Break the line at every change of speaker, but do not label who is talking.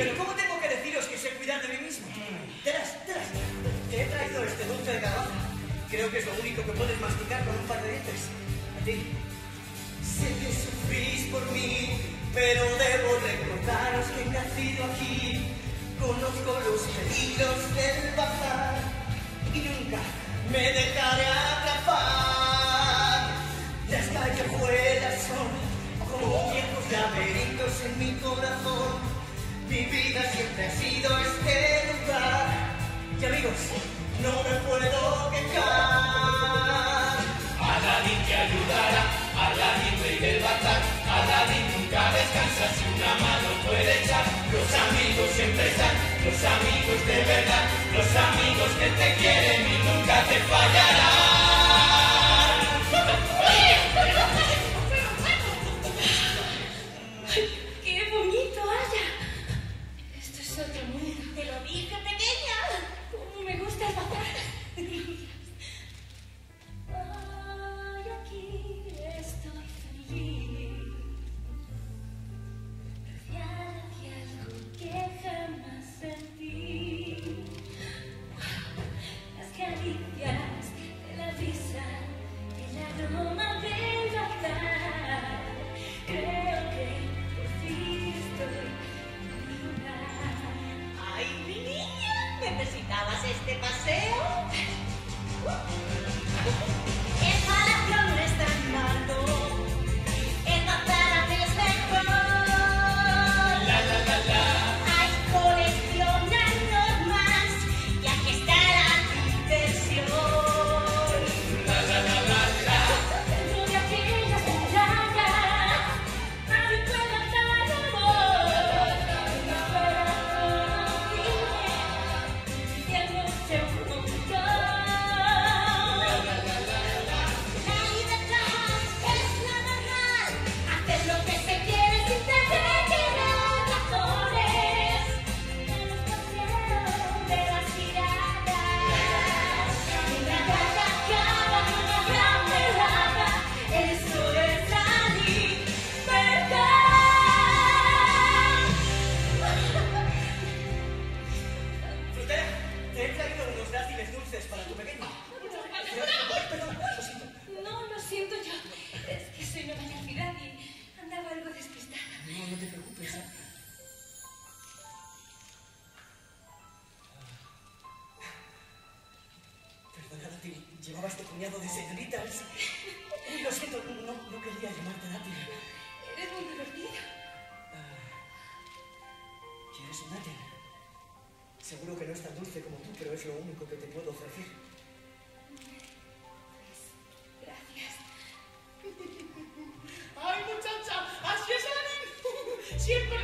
pero ¿cómo tengo que deciros que sé cuidar de mí mismo? Telas, te he traído este dulce de calabaza. Creo que es lo único que puedes masticar con un par de dientes. A ti. Sé que sufrís por mí, pero debo recordaros que he nacido aquí. Conozco los peligros del bazar y nunca me dejaré atrapar. Las callejuelas son como viejos laberintos en mi corazón. Mi vida siempre ha sido este lugar. Y amigos, no me puedo quejar.
Aladín te ayudará, Aladín rey del bazar. Aladín nunca descansa si una mano puede echar. Los amigos siempre están, los amigos de verdad, los amigos que te quieren y nunca te fallarán.
¡Qué bonito, Aya! Esto es otro mundo.
Te lo dije, pequeña.
¡Cómo me gusta el bazar!
Ay, aquí estoy feliz. Hacia algo que jamás sentí. Las caricias de la brisa, el aroma del bazar. Creo que por fin estoy en mi lugar.
¡Ay, mi niña! ¿Necesitabas este paseo?
El palacio no es tan malo. El bazar hace es mejor. Hay coleccionando más. Y aquí está la diversión. Dentro de aquellas murallas nadie puede dar amor. Una fuera viviéndose un montón. La libertad es la normal. Hacer lo que se quiere sin tener que dar razones. En los paseos de las giradas. Una calle acaba con una gran velada. Eso es la libertad.
Frutera, te he traído unos dátiles dulces para tu pequeño. Perdón, lo siento.
No, lo siento yo. Es que soy nueva en la ciudad y andaba algo despistada.
No te preocupes. Perdona, Dátil, llevaba este puñado de señoritas. Lo siento, no quería llamarte Dátil.
Eres muy divertido.
¿Quieres un dátil? Seguro que no es tan dulce como tú, pero es lo único que te puedo ofrecer.
Gracias.
¡Ay, muchacha! ¡Así es, Aladín! Siempre